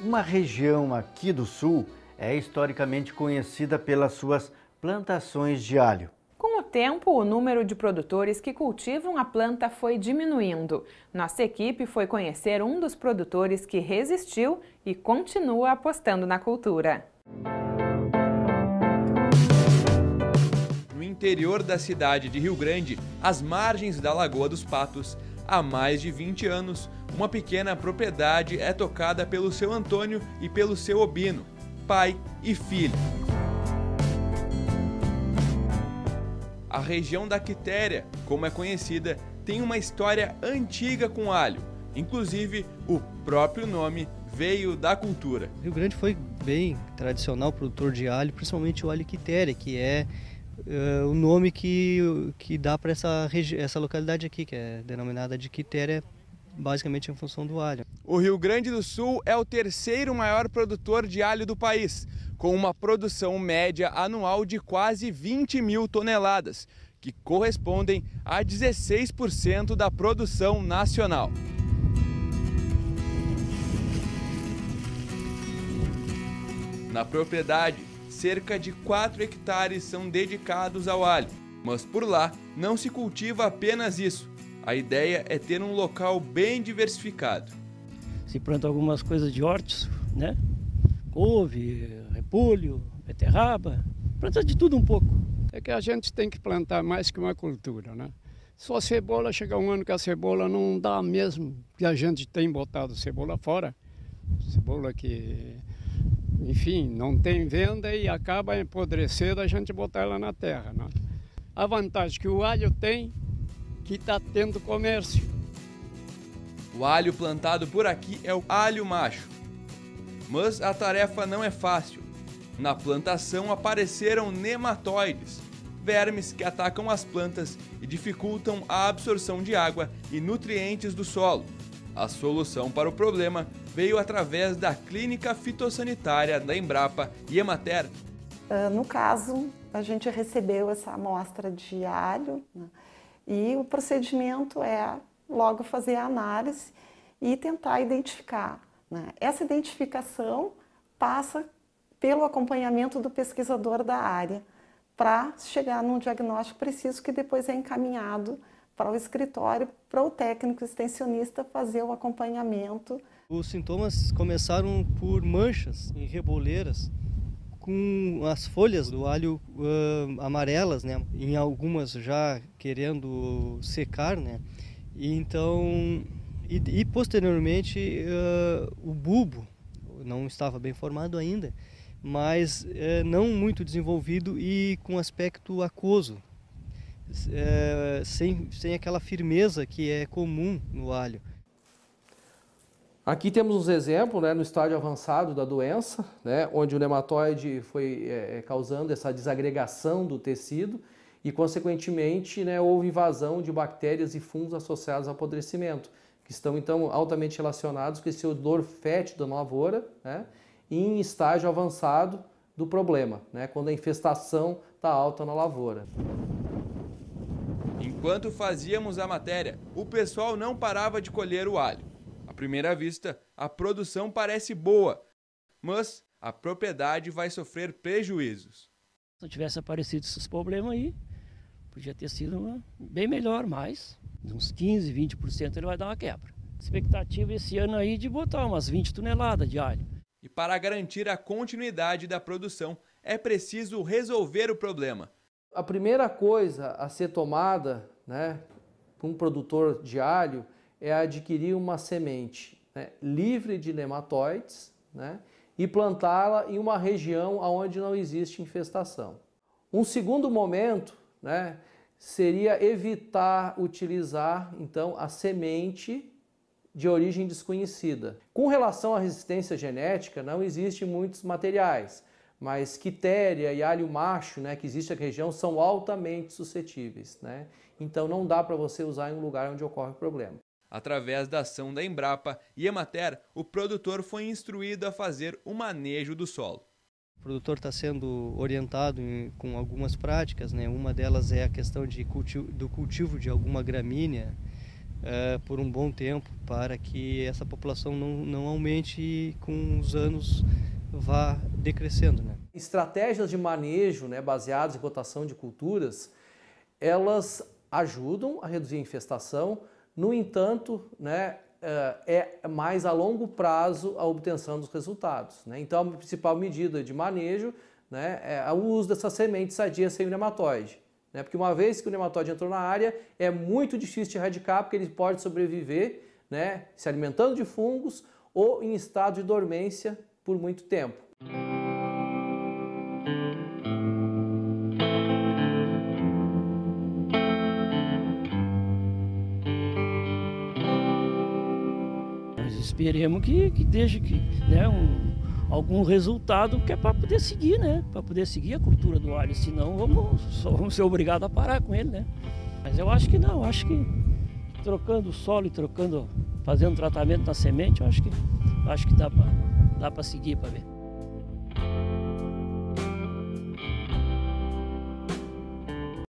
Uma região aqui do sul é historicamente conhecida pelas suas plantações de alho. Com o tempo, o número de produtores que cultivam a planta foi diminuindo. Nossa equipe foi conhecer um dos produtores que resistiu e continua apostando na cultura. No interior da cidade de Rio Grande, às margens da Lagoa dos Patos, há mais de 20 anos, uma pequena propriedade é tocada pelo seu Antônio e pelo seu Obino, pai e filho. A região da Quitéria, como é conhecida, tem uma história antiga com alho. Inclusive, o próprio nome veio da cultura. Rio Grande foi bem tradicional produtor de alho, principalmente o alho Quitéria, que é o nome que dá para essa localidade aqui, que é denominada de Quitéria, basicamente em função do alho. O Rio Grande do Sul é o terceiro maior produtor de alho do país, com uma produção média anual de quase 20 mil toneladas, que correspondem a 16% da produção nacional. Na propriedade, cerca de 4 hectares são dedicados ao alho, mas por lá não se cultiva apenas isso. A ideia é ter um local bem diversificado. Se planta algumas coisas de hortos, né? Couve, repolho, beterraba, planta de tudo um pouco. É que a gente tem que plantar mais que uma cultura, né? Só cebola, chega um ano que a cebola não dá mesmo, que a gente tem botado cebola fora. Cebola que, enfim, não tem venda e acaba apodrecendo a gente botar ela na terra, né? A vantagem que o alho tem, que está tendo comércio. O alho plantado por aqui é o alho macho. Mas a tarefa não é fácil. Na plantação apareceram nematóides, vermes que atacam as plantas e dificultam a absorção de água e nutrientes do solo. A solução para o problema veio através da clínica fitossanitária da Embrapa e Emater. No caso, a gente recebeu essa amostra de alho, né? E o procedimento é logo fazer a análise e tentar identificar, né? Essa identificação passa pelo acompanhamento do pesquisador da área para chegar num diagnóstico preciso que depois é encaminhado para o escritório, para o técnico extensionista fazer o acompanhamento. Os sintomas começaram por manchas em reboleiras, com as folhas do alho amarelas, né? Em algumas já querendo secar, né? E posteriormente o bulbo não estava bem formado ainda, mas não muito desenvolvido e com aspecto aquoso, sem aquela firmeza que é comum no alho. Aqui temos uns exemplos, né, no estágio avançado da doença, né, onde o nematóide foi causando essa desagregação do tecido e, consequentemente, né, houve invasão de bactérias e fungos associados ao apodrecimento, que estão, então, altamente relacionados com esse odor fétido da lavoura, né, em estágio avançado do problema, né, quando a infestação está alta na lavoura. Enquanto fazíamos a matéria, o pessoal não parava de colher o alho. À primeira vista, a produção parece boa, mas a propriedade vai sofrer prejuízos. Se não tivesse aparecido esses problemas aí, podia ter sido bem melhor, mas uns 15, 20% ele vai dar uma quebra. Expectativa esse ano aí de botar umas 20 toneladas de alho. E para garantir a continuidade da produção, é preciso resolver o problema. A primeira coisa a ser tomada, né, por um produtor de alho é adquirir uma semente, né, livre de nematóides, né, e plantá-la em uma região onde não existe infestação. Um segundo momento, né, seria evitar utilizar então a semente de origem desconhecida. Com relação à resistência genética, não existem muitos materiais, mas quitéria e alho macho, né, que existe na região, são altamente suscetíveis, né? Então não dá para você usar em um lugar onde ocorre o problema. Através da ação da Embrapa e Emater, o produtor foi instruído a fazer o manejo do solo. O produtor está sendo orientado com algumas práticas, né? Uma delas é a questão do cultivo de alguma gramínea, por um bom tempo, para que essa população não aumente e com os anos vá decrescendo, né? Estratégias de manejo, né, baseadas em rotação de culturas, elas ajudam a reduzir a infestação. No entanto, né, é mais a longo prazo a obtenção dos resultados, né? Então, a principal medida de manejo, né, é o uso dessa semente sadia sem o nematóide, né? Porque uma vez que o nematóide entrou na área, é muito difícil de erradicar, porque ele pode sobreviver, né, se alimentando de fungos ou em estado de dormência por muito tempo. Esperemos que deixe né, algum resultado, que é para poder seguir, né? Para poder seguir a cultura do alho, senão vamos ser obrigados a parar com ele, né? Mas eu acho que não, acho que trocando o solo e fazendo tratamento na semente, eu acho que dá para seguir para ver.